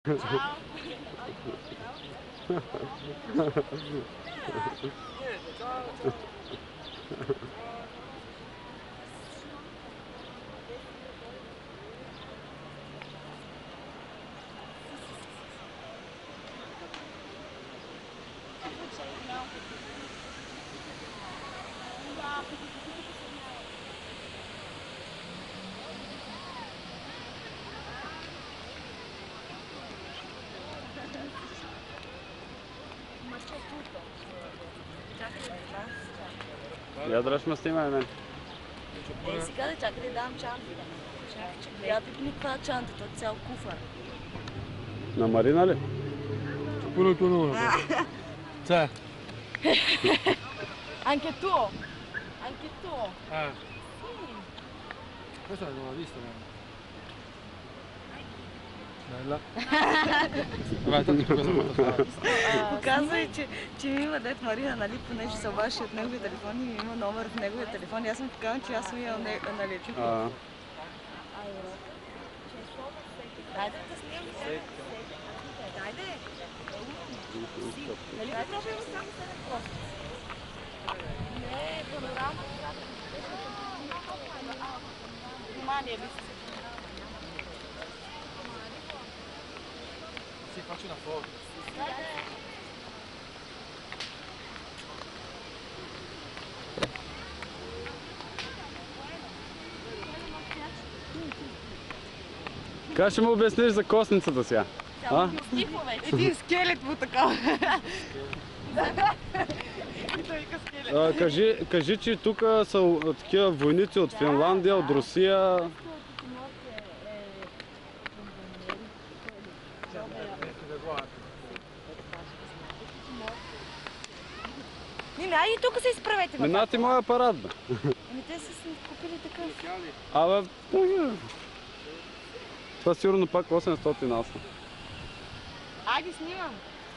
Ciao. Я дръж ме снимай мен. Сега да чакай да дам чантата. Я пипни каква чанта, то цял куфар. На Марина ли? Pure tu non. Cioè. Anche tu? Anche tu? Sì. Questa l'avevo vista, Bella. Vabbè, tanto cosa molto fare. Показва и, че ми има дед Марина, нали, понеже са ваши от неговия телефон и ми има номер в неговия телефон. И аз съм показвам, че аз съм имал налече. Дайде да снимам. Дайде. Нали да пробваме само 7 просто? Не, панорама. Внимание, вижте. Sì, faccio una foto. Как ще му обясниш за косницата сега? Един скелет му такава. И той вика скелет. Кажи, че тук са такива войници от Финландия, от Русия. Айде тук се изправете. Минати моя апарат, бе. Ами те са купили такъв. Абе, това сигурно пак 800 аса. Айде снимам.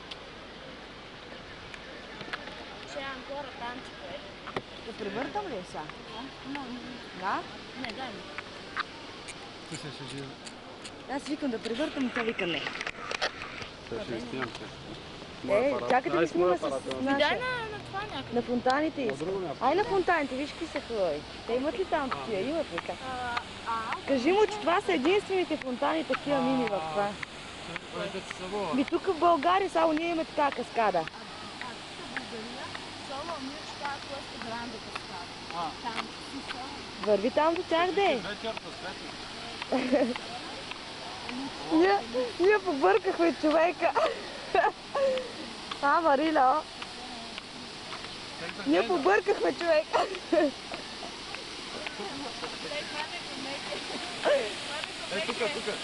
C'è ancora tanto quello. Да превъртам ли сега? Да? Не, дай ми. Ти се ще жива. Аз викам да превъртам и тя вика не. Сега ще снимам. Чакай да ги снима с Дай на това някакво. на фонтаните иска. Ай на фонтаните, виж какви са хубави. Те имат ли там такива? Имат ли така? Кажи му, че това са единствените фонтани такива мини в това. Ми тук в България само ние имаме така каскада. Върви там до тях, де. Ние побъркахме човека. Марина. Ние побъркахме човека. Тук.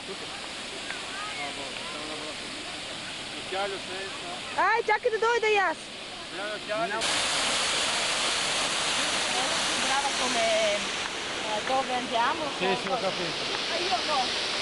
Ай, чакай да dojda и аз. Brava come dove andiamo? Sì, ho capito. Io no.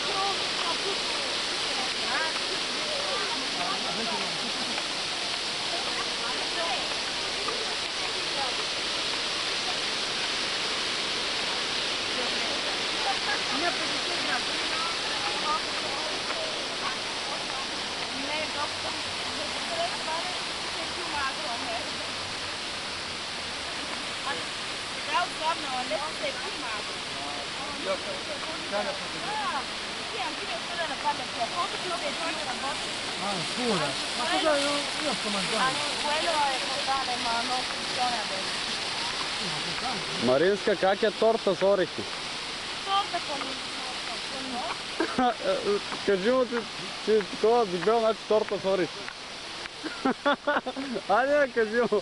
Scusa, ma cosa io sto mangiando? Quello è totale, ma non funziona adesso. Маринска, как е торта с орехи? Torta con Кажи му, че е такова дебел, значи торта с орехи. Айде, кажи му.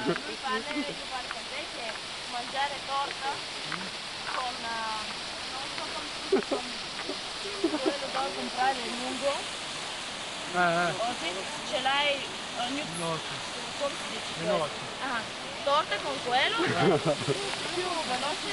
mangiare torta con non so come quello da comprare lungo. O se ce l'hai come si dice? Torta con quello più veloce